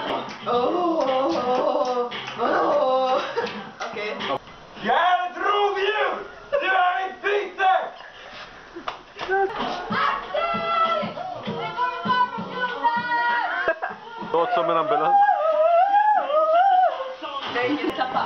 Okej. Jag är ett rovdjur! Du är mitt byte! Låt som en ambulans. Jag är ingen klappa.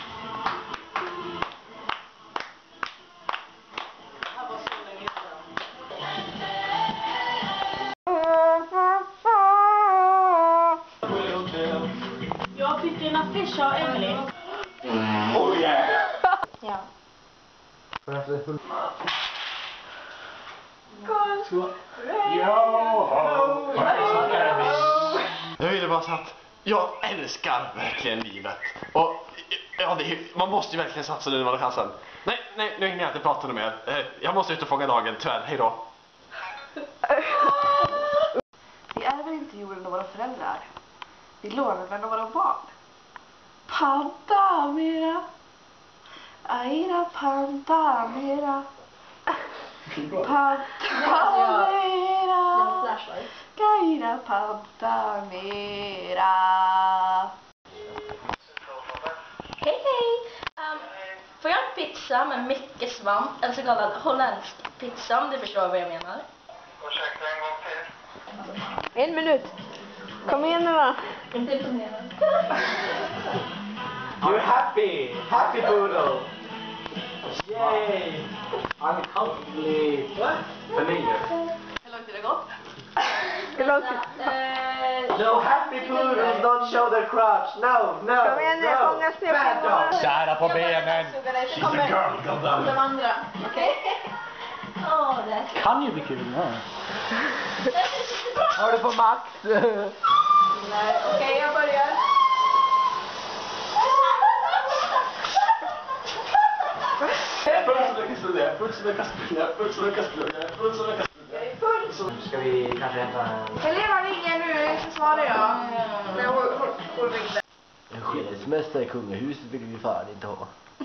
Jag fick en affisch av Emily. Oh yeah! Ja. Jag ville bara säga att jag älskar verkligen livet. Och ja, man måste ju verkligen satsa nu när man har chansen. Nej, nu hinner jag inte prata med mer. Jag måste ut och fånga dagen, tyvärr. Hej då. Vi är väl inte jorden av våra föräldrar. Vi lånar den av våra barn. Pantamera. Aira Pantamera. Pantamera. Gaira Pantamera. Hej hej! Får jag en pizza med mycket svamp? En så kallad holländsk pizza, om du förstår vad jag menar. Ursäkta en gång till. 1 minut. Kom igen nu då. Inte imponerad. You're happy! Happy Poodle! Yay! I'm comfortably familiar. Hur långt är det gått? No happy poodles don't show their crotch. No. Kom igen nu, fånga snäppen. Sära på benen. Kommer de andra. Okej? Åh, det Kan ju bli kul. Har du på max? Nej, okej, jag börjar. Ska vi kanske hämta en... Helena ringer nu, så svarar jag. Men hon ringde. En skilsmässa i kungahuset vill vi fan inte ha.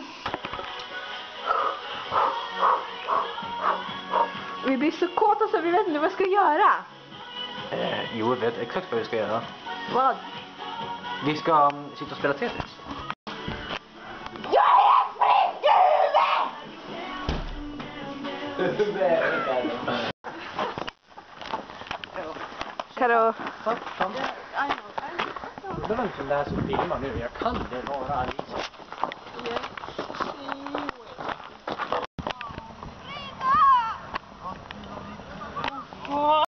Vi blir så kåta så vi vet inte vad vi ska göra. Jo, jag vet exakt vad vi ska göra. Vad? Vi ska sitta och spela Tetris. Jag är frisk i huvudet! Karo. Det var inte den där som filmar nu. Jag kan det vara Alice.